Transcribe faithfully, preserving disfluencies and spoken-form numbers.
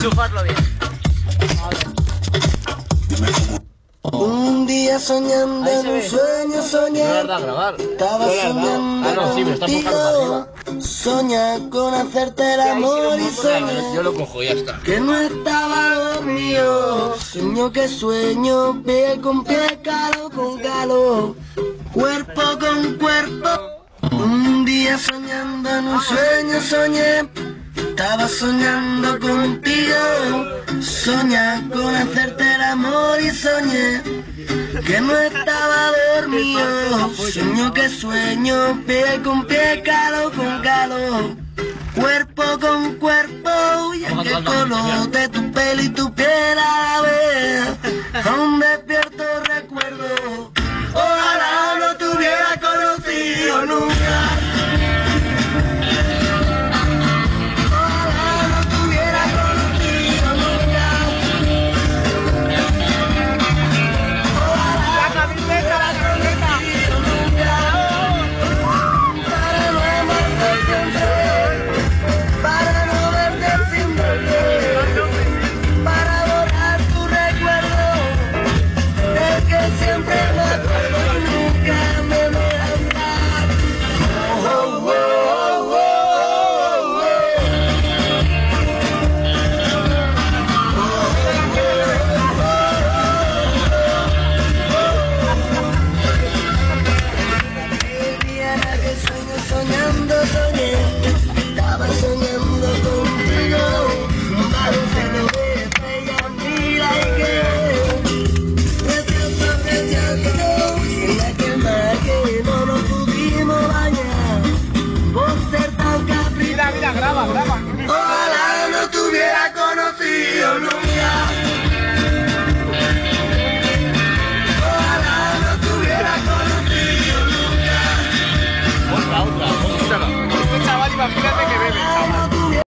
Chuparlo bien. Un día soñando en un sueño soñé. Estaba soñando Ah, no, sí, me está enfocando contigo. Soñé con hacerte el amor y soñé yo lo cojo, ya está. que no estaba dormido. Sueño que sueño, piel con piel, calor con calor, cuerpo con cuerpo. Un día soñando en un sueño soñé. Estaba soñando contigo. Soñé con hacerte el amor y soñé que no estaba dormido. Sueño que sueño, piel con piel, calor con calor, cuerpo con cuerpo. Y el color de tu pelo y tu piel a la vez aún despierto recuerdo. Ojalá no te hubiera conocido nunca. Soñando, soñé, estaba soñando contigo. Parece que de estrella mira y que nuestro apreciando en aquel mar que no nos pudimos bañar por ser tan caprichoso. Mira, mira, graba, graba. Ojalá no te hubiera conocido nunca. Ojalá no te hubiera conocido nunca. Otra, otra.